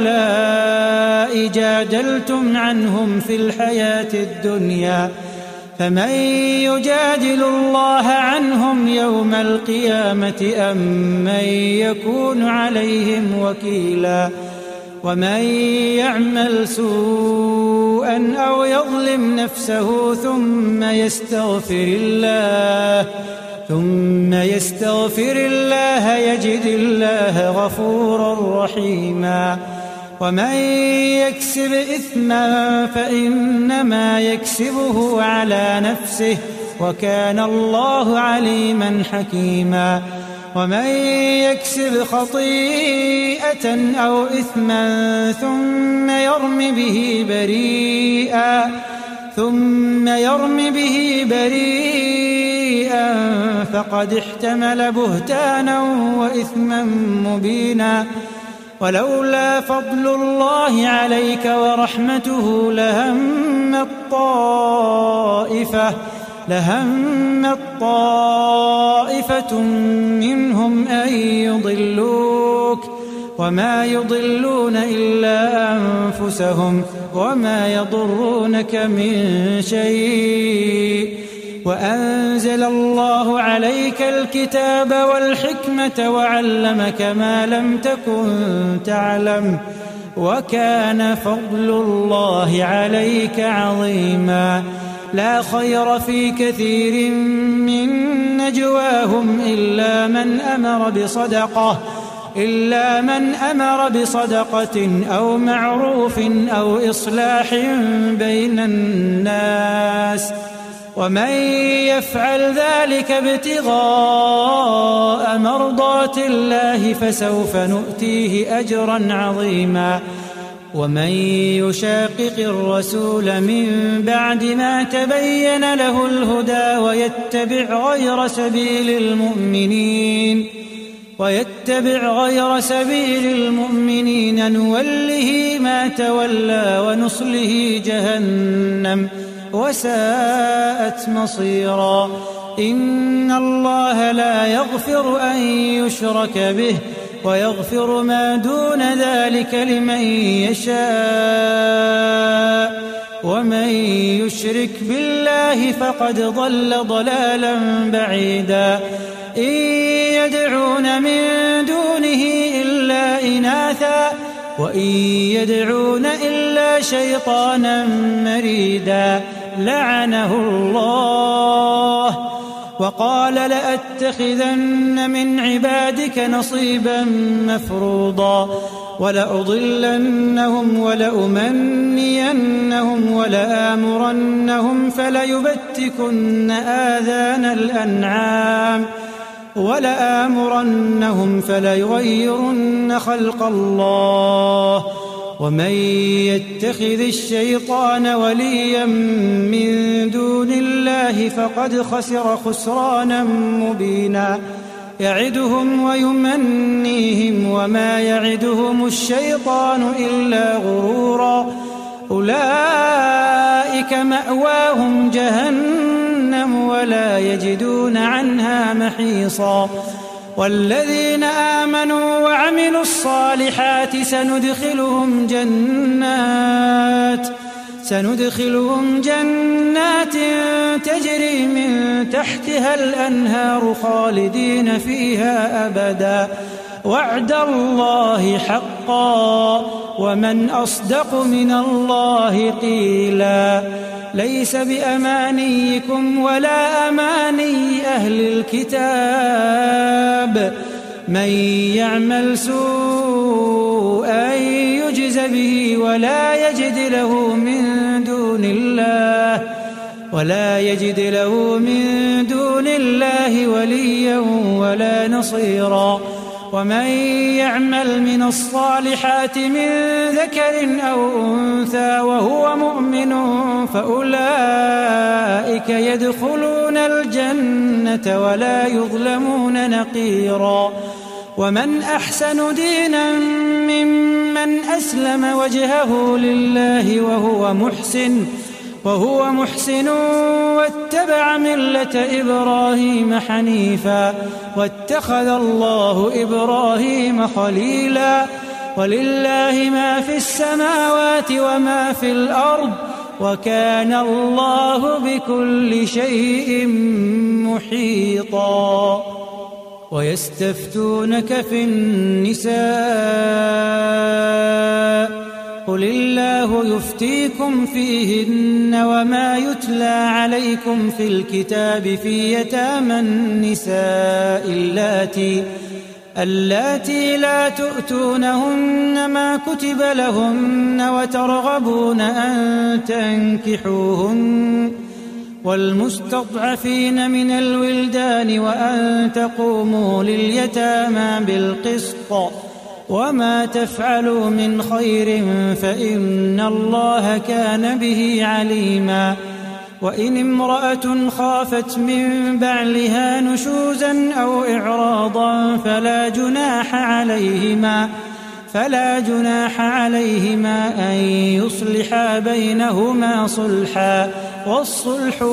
هؤلاء جادلتم عنهم في الحياة الدنيا فمن يجادل الله عنهم يوم القيامة أم من يكون عليهم وكيلا ومن يعمل سوءا أو يظلم نفسه ثم يستغفر الله ثم يستغفر الله يجد الله غفورا رحيما ومن يكسب إثما فإنما يكسبه على نفسه وكان الله عليما حكيما ومن يكسب خطيئة أو إثما ثم يرم به بريئا ثم يرم به بريئا فقد احتمل بهتانا وإثما مبينا ولولا فضل الله عليك ورحمته لهمت طائفة لهمت طائفة منهم أن يضلوك وما يضلون إلا أنفسهم وما يضرونك من شيء وأنزل الله عليك الكتاب والحكمة وعلمك ما لم تكن تعلم وكان فضل الله عليك عظيما لا خير في كثير من نجواهم إلا من أمر بصدقة إلا من أمر بصدقة أو معروف أو إصلاح بين الناس ومن يفعل ذلك ابتغاء مرضات الله فسوف نؤتيه أجرا عظيما ومن يشاقق الرسول من بعد ما تبين له الهدى ويتبع غير سبيل المؤمنين ويتبع غير سبيل المؤمنين نوله ما تولى ونصله جهنم وساءت مصيرا إن الله لا يغفر أن يشرك به ويغفر ما دون ذلك لمن يشاء ومن يشرك بالله فقد ضل ضلالا بعيدا إن يدعون من دونه إلا إناثا وإن يدعون إلا شيطانا مريدا لعنه الله وقال لأتخذن من عبادك نصيبا مفروضا ولأضلنهم ولأمنينهم ولآمرنهم فليبتكن آذان الأنعام ولآمرنهم فليغيرن خلق الله ومن يتخذ الشيطان وليا من دون الله فقد خسر خسرانا مبينا يعدهم ويمنيهم وما يعدهم الشيطان إلا غرورا أولئك مأواهم جهنم ولا يجدون عنها محيصا والذين آمنوا وعملوا الصالحات سندخلهم جنات سندخلهم جنات تجري من تحتها الأنهار خالدين فيها أبدا وعد الله حقا ومن أصدق من الله قيلا ليس بأمانيكم ولا أماني أهل الكتاب من يعمل سوءا يجز به ولا يجد له من دون الله ولا يجد له من دون الله وليا ولا نصيرا ومن يعمل من الصالحات من ذكر أو أنثى وهو مؤمن فأولئك يدخلون الجنة ولا يظلمون نقيرا ومن أحسن دينا ممن أسلم وجهه لله وهو محسن وهو محسن واتبع ملة إبراهيم حنيفا واتخذ الله إبراهيم خليلا ولله ما في السماوات وما في الأرض وكان الله بكل شيء محيطا. ويستفتونك في النساء قل الله يفتيكم فيهن وما يتلى عليكم في الكتاب في يتامى النساء اللاتي اللاتي لا تؤتونهن ما كتب لهن وترغبون أن تنكحوهن والمستضعفين من الولدان وأن تقوموا لليتامى بالقسط وما تفعلوا من خير فإن الله كان به عليما. وإن امرأة خافت من بعلها نشوزا أو إعراضا فلا جناح عليهما فلا جناح عليهما أن يصلحا بينهما صلحا والصلح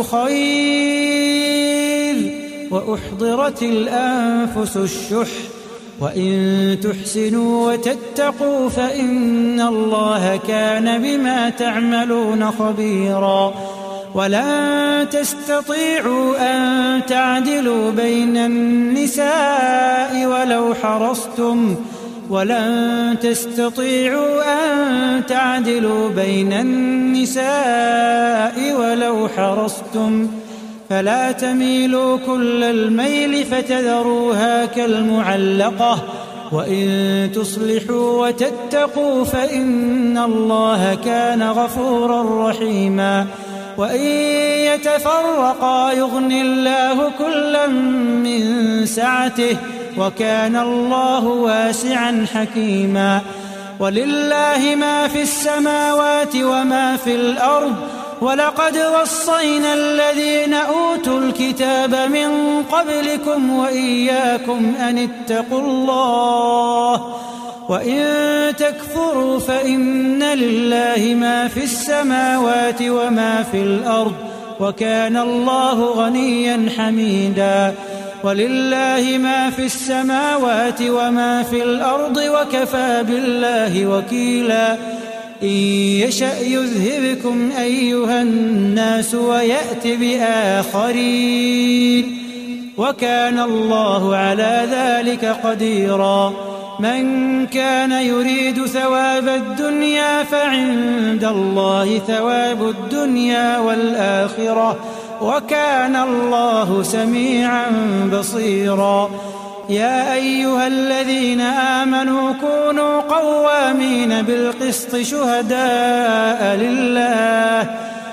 خير وأحضرت الأنفس الشح وإن تحسنوا وتتقوا فإن الله كان بما تعملون خبيرا. ولن تستطيعوا أن تعدلوا بين النساء ولو حرصتم ولن تستطيعوا أن تعدلوا بين النساء ولو حرصتم فلا تميلوا كل الميل فتذروها كالمعلقة وإن تصلحوا وتتقوا فإن الله كان غفورا رحيما. وإن يتفرقا يغن الله كلا من سعته وكان الله واسعا حكيما. ولله ما في السماوات وما في الأرض ولقد وصينا الذين أوتوا الكتاب من قبلكم وإياكم أن اتقوا الله وإن تكفروا فإن لله ما في السماوات وما في الأرض وكان الله غنيا حميدا. ولله ما في السماوات وما في الأرض وكفى بالله وكيلا. إن يشأ يذهبكم أيها الناس ويأت بآخرين وكان الله على ذلك قديرا. من كان يريد ثواب الدنيا فعند الله ثواب الدنيا والآخرة وكان الله سميعا بصيرا. يا أيها الذين آمنوا كونوا قوامين بالقسط شهداء لله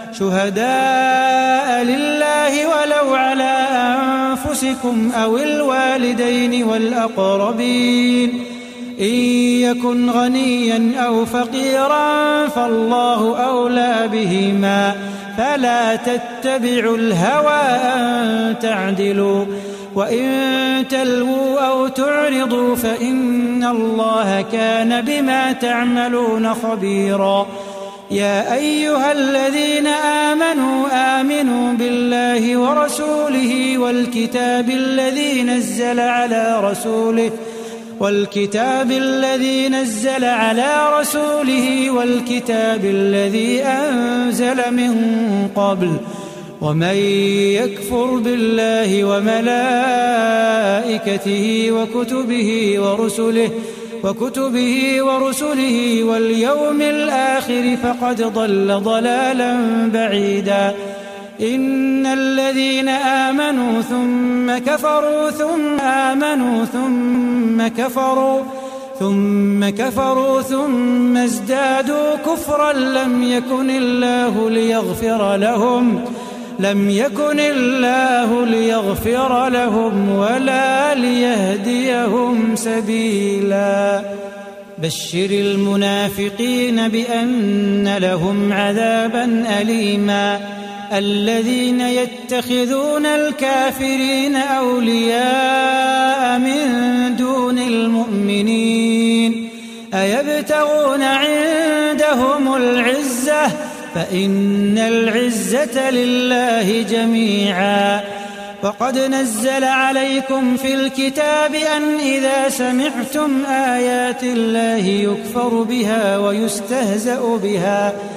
شهداء لله ولو على أنفسكم أو الوالدين والأقربين إن يكن غنيا أو فقيرا فالله أولى بهما فلا تتبعوا الهوى أن تعدلوا وإن تلووا أو تعرضوا فإن الله كان بما تعملون خبيرا. يا أيها الذين آمنوا آمنوا بالله ورسوله والكتاب الذي نزل على رسوله والكتاب الذي نزل على رسوله والكتاب الذي أنزل من قبل ومن يكفر بالله وملائكته وكتبه ورسله وكتبه ورسله واليوم الآخر فقد ضل ضلالا بعيدا. إن الذين آمنوا ثم كفروا ثم آمنوا ثم كفروا ثم كفروا ثم ازدادوا كفرا لم يكن الله ليغفر لهم لم يكن الله ليغفر لهم ولا ليهديهم سبيلا. بشر المنافقين بأن لهم عذابا أليما. الذين يتخذون الكافرين أولياء من دون المؤمنين أيبتغون عندهم العزة فإن العزة لله جميعا. وقد نزل عليكم في الكتاب أن إذا سمعتم آيات الله يكفر بها ويستهزأ بها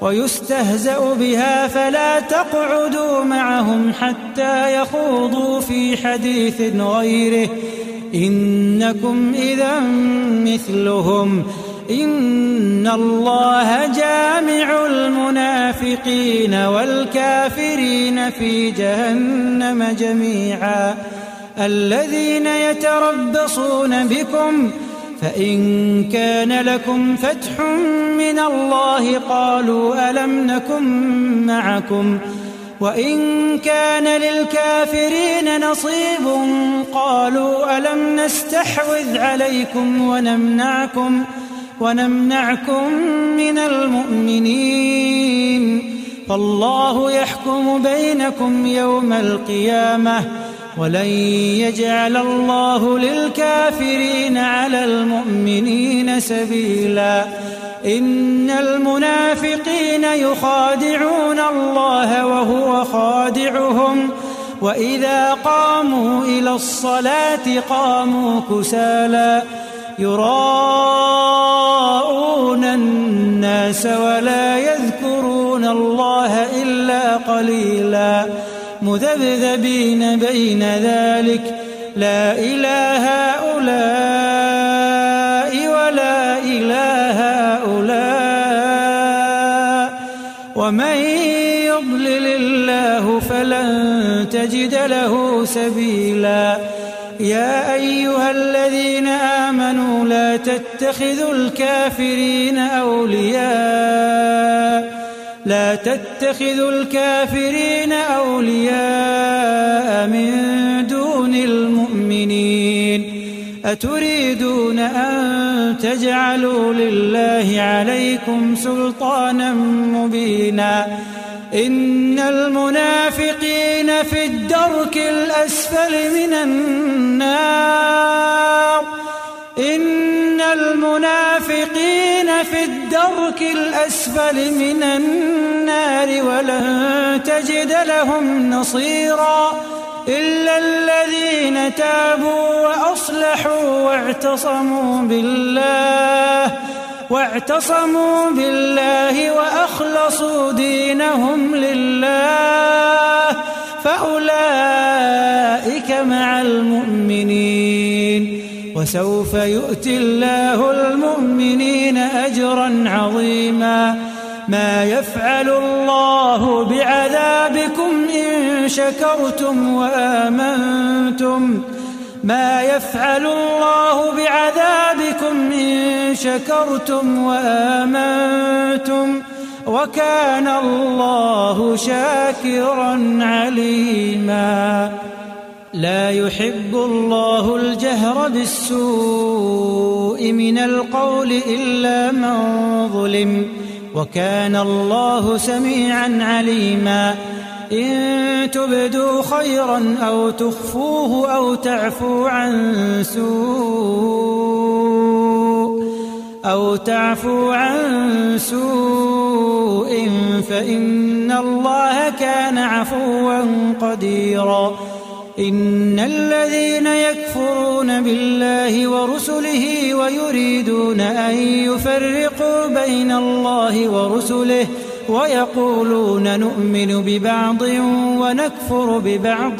ويستهزأ بها فلا تقعدوا معهم حتى يخوضوا في حديث غيره إنكم إذا مثلهم إن الله جامع المنافقين والكافرين في جهنم جميعا الذين يتربصون بكم فإن كان لكم فتح من الله قالوا ألم نكن معكم وإن كان للكافرين نصيب قالوا ألم نستحوذ عليكم ونمنعكم ونمنعكم من المؤمنين فالله يحكم بينكم يوم القيامة ولن يجعل الله للكافرين على المؤمنين سبيلا إن المنافقين يخادعون الله وهو خادعهم وإذا قاموا إلى الصلاة قاموا كسالى يراءون الناس ولا يذكرون الله إلا قليلا مذبذبين بين ذلك لا إله هؤلاء ولا إله هؤلاء ومن يضلل الله فلن تجد له سبيلا يا أيها الذين آمنوا لا تتخذوا الكافرين أولياء لا تتخذوا الكافرين أولياء من دون المؤمنين أتريدون أن تجعلوا لله عليكم سلطانا مبينا إن المنافقين في الدرك الأسفل من النار إن المنافقين في الدرك الأسفل من النار ولن تجد لهم نصيرا إلا الذين تابوا وأصلحوا واعتصموا بالله واعتصموا بالله وأخلصوا دينهم لله فأولئك مع المؤمنين وسوف يؤتي الله المؤمنين أجرا عظيما ما يفعل الله بعذابكم إن شكرتم وآمنتم ما يفعل الله بعذابكم إن شكرتم وآمنتم وكان الله شاكرا عليما لا يحب الله الجهر بالسوء من القول إلا من ظلم وكان الله سميعا عليما إن تبدوا خيرا أو تخفوه أو تعفو عن سوء أو تعفو عن سوء فإن الله كان عفوا قديرا إن الذين يكفرون بالله ورسله ويريدون أن يفرقوا بين الله ورسله ويقولون نؤمن ببعض ونكفر ببعض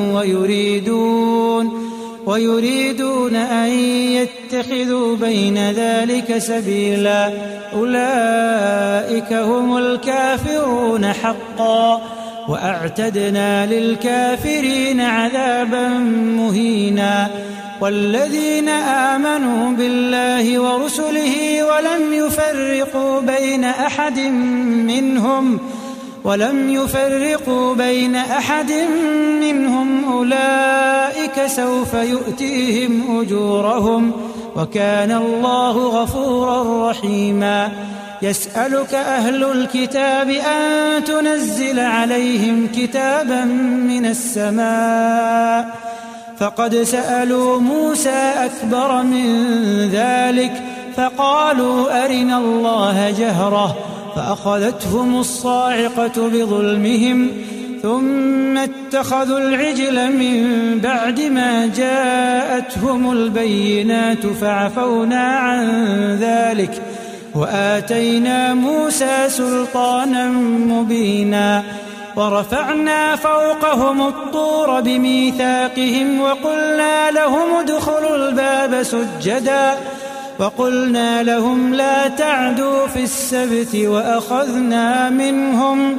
ويريدون ويريدون أن يتخذوا بين ذلك سبيلا أولئك هم الكافرون حقا وأعتدنا للكافرين عذابا مهينا والذين آمنوا بالله ورسله ولم يفرقوا بين أحد منهم ولم يفرقوا بين أحد منهم أولئك سوف يؤتيهم أجورهم وكان الله غفورا رحيما يسألك أهل الكتاب أن تنزل عليهم كتابا من السماء فقد سألوا موسى أكبر من ذلك فقالوا أرنا الله جهرة فأخذتهم الصاعقة بظلمهم ثم اتخذوا العجل من بعد ما جاءتهم البينات فعفونا عن ذلك وآتينا موسى سلطانا مبينا ورفعنا فوقهم الطور بميثاقهم وقلنا لهم ادخلوا الباب سجدا وقلنا لهم لا تعدوا في السبت وأخذنا منهم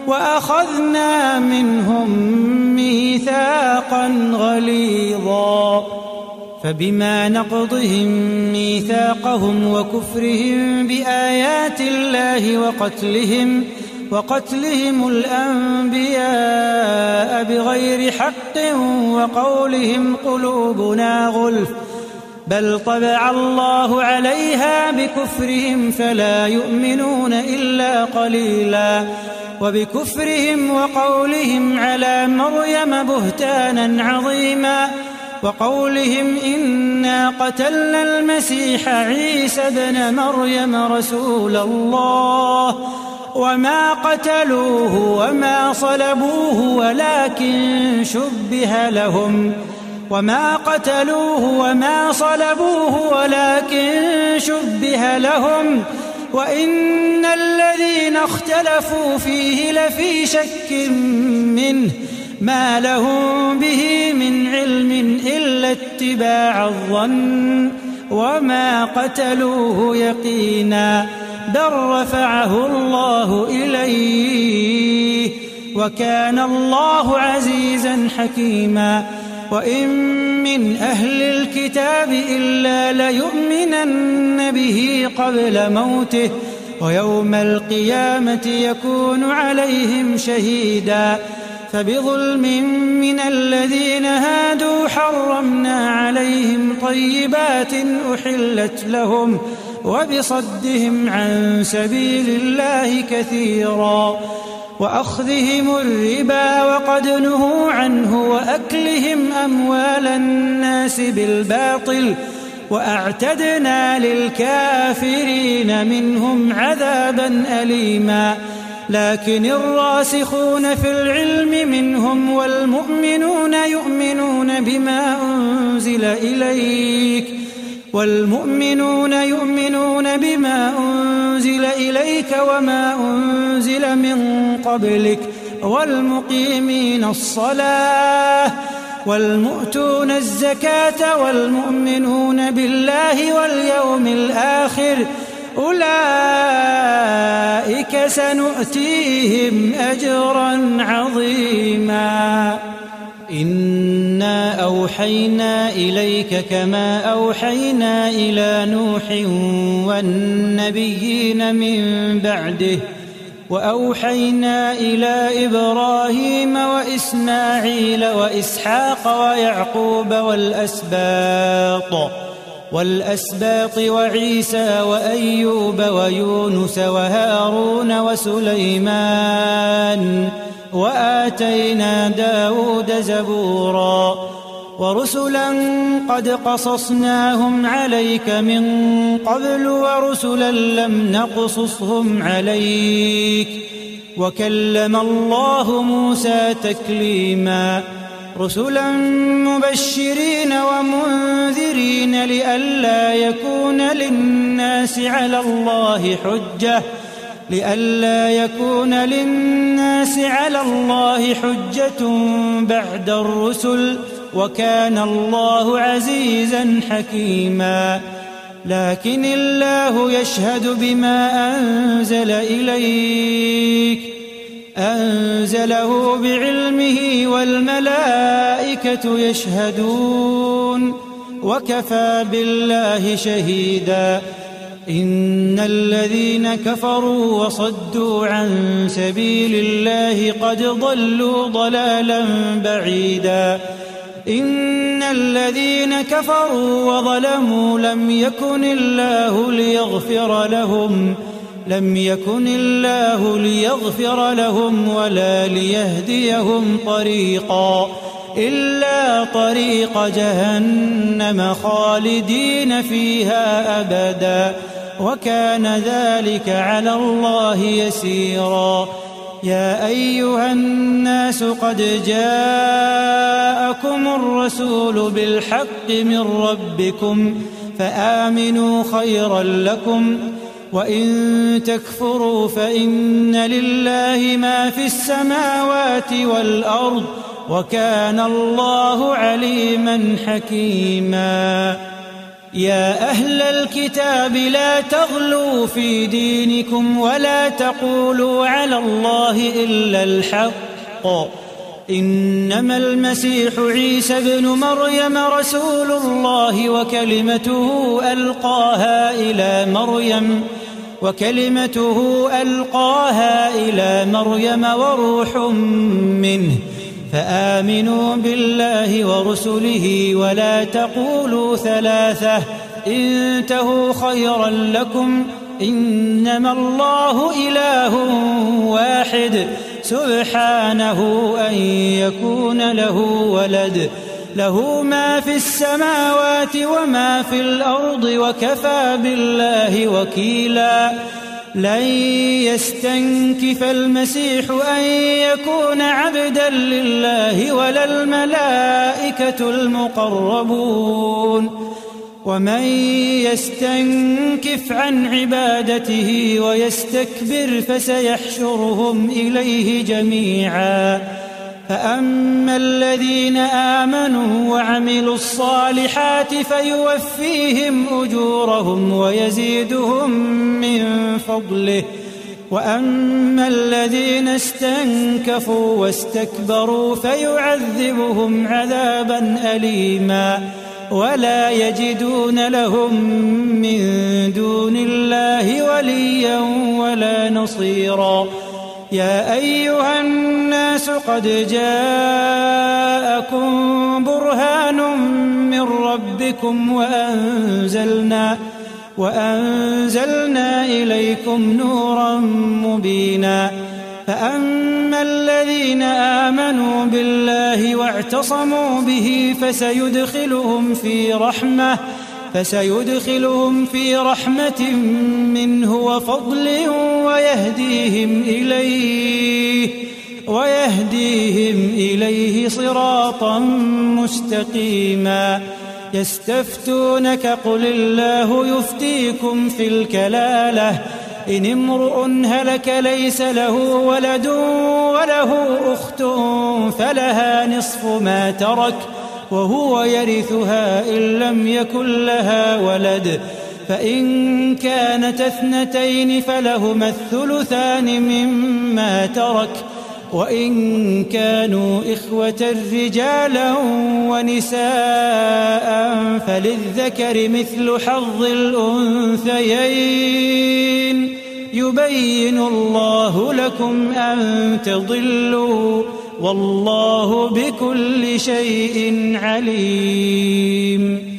وأخذنا منهم ميثاقا غليظا فبما نقضهم ميثاقهم وكفرهم بآيات الله وقتلهم وقتلهم الأنبياء بغير حق وقولهم قلوبنا غلف بل طبع الله عليها بكفرهم فلا يؤمنون إلا قليلا وبكفرهم وقولهم على مريم بهتانا عظيما وقولهم إنا قتلنا المسيح عيسى ابن مريم رسول الله وما قتلوه وما صلبوه ولكن شبه لهم وما قتلوه وما صلبوه ولكن شبه لهم وإن الذين اختلفوا فيه لفي شك منه ما لهم به من علم إلا اتباع الظن وما قتلوه يقينا بل رفعه الله إليه وكان الله عزيزا حكيما وإن من أهل الكتاب إلا ليؤمنن به قبل موته ويوم القيامة يكون عليهم شهيدا فبظلم من الذين هادوا حرمنا عليهم طيبات أحلت لهم وبصدهم عن سبيل الله كثيرا وأخذهم الربا وقد نهوا عنه وأكلهم أموال الناس بالباطل وأعتدنا للكافرين منهم عذابا أليما لكن الراسخون في العلم منهم والمؤمنون يؤمنون بما أنزل إليك والمؤمنون يؤمنون بما أنزل إليك وما أنزل من قبلك والمقيمين الصلاة والمؤتون الزكاة والمؤمنون بالله واليوم الآخر أولئك سنؤتيهم أجرا عظيما إنا أوحينا إليك كما أوحينا إلى نوح والنبيين من بعده وأوحينا إلى إبراهيم وإسماعيل وإسحاق ويعقوب والأسباط والأسباط وعيسى وأيوب ويونس وهارون وسليمان وآتينا داود زبورا ورسلا قد قصصناهم عليك من قبل ورسلا لم نقصصهم عليك وكلم الله موسى تكليما رسلا مبشرين ومنذرين لئلا يكون للناس على الله حجة لئلا يكون للناس على الله حجة بعد الرسل وكان الله عزيزا حكيما لكن الله يشهد بما أنزل إليك أنزله بعلمه والملائكة يشهدون وكفى بالله شهيدا إن الذين كفروا وصدوا عن سبيل الله قد ضلوا ضلالا بعيدا إن الذين كفروا وظلموا لم يكن الله ليغفر لهم لم يكن الله ليغفر لهم ولا ليهديهم طريقا إلا طريق جهنم خالدين فيها أبدا وكان ذلك على الله يسيرا يا أيها الناس قد جاءكم الرسول بالحق من ربكم فآمنوا خيرا لكم وإن تكفروا فإن لله ما في السماوات والأرض وكان الله عليما حكيما. يا أهل الكتاب لا تغلوا في دينكم ولا تقولوا على الله إلا الحق، إنما المسيح عيسى ابن مريم رسول الله وكلمته ألقاها إلى مريم وكلمته ألقاها إلى مريم وروح منه، فآمنوا بالله ورسله ولا تقولوا ثلاثة انتهوا خيرا لكم، إنما الله إله واحد سبحانه أن يكون له ولد، له ما في السماوات وما في الأرض وكفى بالله وكيلا. لن يستنكف المسيح أن يكون عبدا لله ولا الملائكة المقربون، ومن يستنكف عن عبادته ويستكبر فسيحشرهم إليه جميعا. فأما الذين آمنوا وعملوا الصالحات فيوفيهم أجورهم ويزيدهم من فضله، وأما الذين استنكفوا واستكبروا فيعذبهم عذابا أليما ولا يجدون لهم من دون الله وليا ولا نصيرا. يا أيها الناس قد جاءكم برهان من ربكم وأنزلنا وأنزلنا إليكم نورا مبينا. فأما الذين آمنوا بالله واعتصموا به فسيدخلهم في رحمة فسيدخلهم في رحمة منه وفضل ويهديهم إليه ويهديهم إليه صراطا مستقيما. يستفتونك قل الله يفتيكم في الكلالة، إن امرؤ هلك ليس له ولد وله أخت فلها نصف ما ترك وهو يرثها إن لم يكن لها ولد، فإن كانت اثنتين فلهما الثلثان مما ترك، وإن كانوا إخوة رجالا ونساء فللذكر مثل حظ الأنثيين، يبين الله لكم أن تضلوا والله بكل شيء عليم.